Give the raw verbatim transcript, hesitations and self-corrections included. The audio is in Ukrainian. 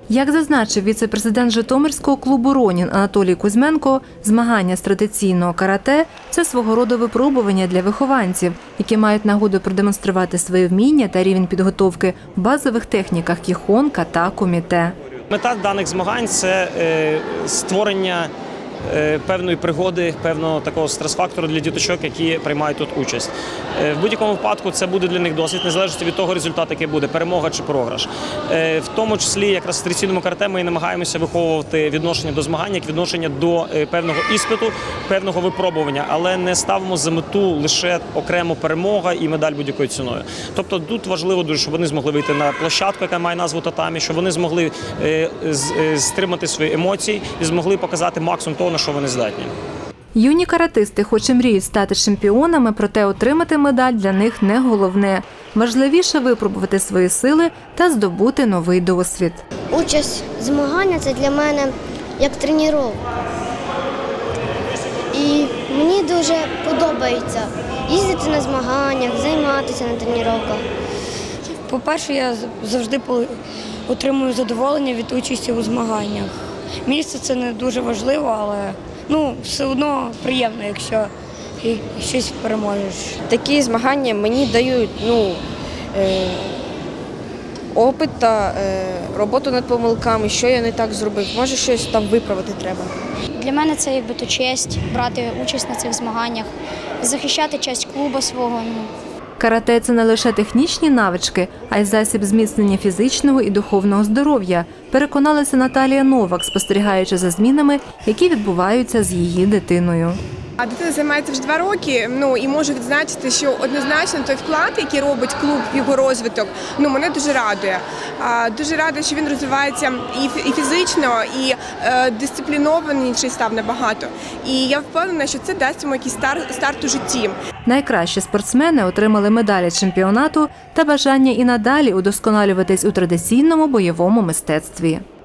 Як зазначив віце-президент Житомирського клубу «Ронін» Анатолій Кузьменко, змагання з традиційного карате – це свого роду випробування для вихованців, які мають нагоду продемонструвати свої вміння та рівень підготовки в базових техніках кіхон, ката, куміте. Мета даних змагань – це створення певної пригоди, певного такого стрес-фактору для діточок, які приймають тут участь. В будь-якому випадку це буде для них досвід, незалежно від того результату, який буде – перемога чи програш. В тому числі якраз в традиційному карате ми намагаємося виховувати відношення до змагань, як відношення до певного іспиту, певного випробування, але не ставимо за мету лише окремо перемога і медаль будь-якою ціною. Тобто тут важливо дуже, щоб вони змогли вийти на площадку, яка має назву татамі, щоб вони змогли стримати свої емоції і змогли показати максимум того, на що вони здатні. Юні каратисти хоч і мріють стати чемпіонами, проте отримати медаль для них не головне. Важливіше випробувати свої сили та здобути новий досвід. Участь в змаганнях – це для мене як тренування. І мені дуже подобається їздити на змаганнях, займатися на тренуваннях. По-перше, я завжди отримую задоволення від участі у змаганнях. Місце – це не дуже важливо, але ну, все одно приємно, якщо щось переможеш. Такі змагання мені дають ну, е, опит та е, роботу над помилками, що я не так зробив, може щось там виправити треба. Для мене це якби то честь брати участь на цих змаганнях, захищати честь клубу свого. Карате – це не лише технічні навички, а й засіб зміцнення фізичного і духовного здоров'я, переконалася Наталія Новак, спостерігаючи за змінами, які відбуваються з її дитиною. А дитина займається вже два роки, ну і можу відзначити, що однозначно той вклад, який робить клуб в його розвиток, ну мене дуже радує. А, дуже рада, що він розвивається і, і фізично, і е, дисциплінованіший став набагато. І я впевнена, що це дасть йому якийсь старт, старт у житті. Найкращі спортсмени отримали медалі чемпіонату та бажання і надалі удосконалюватись у традиційному бойовому мистецтві.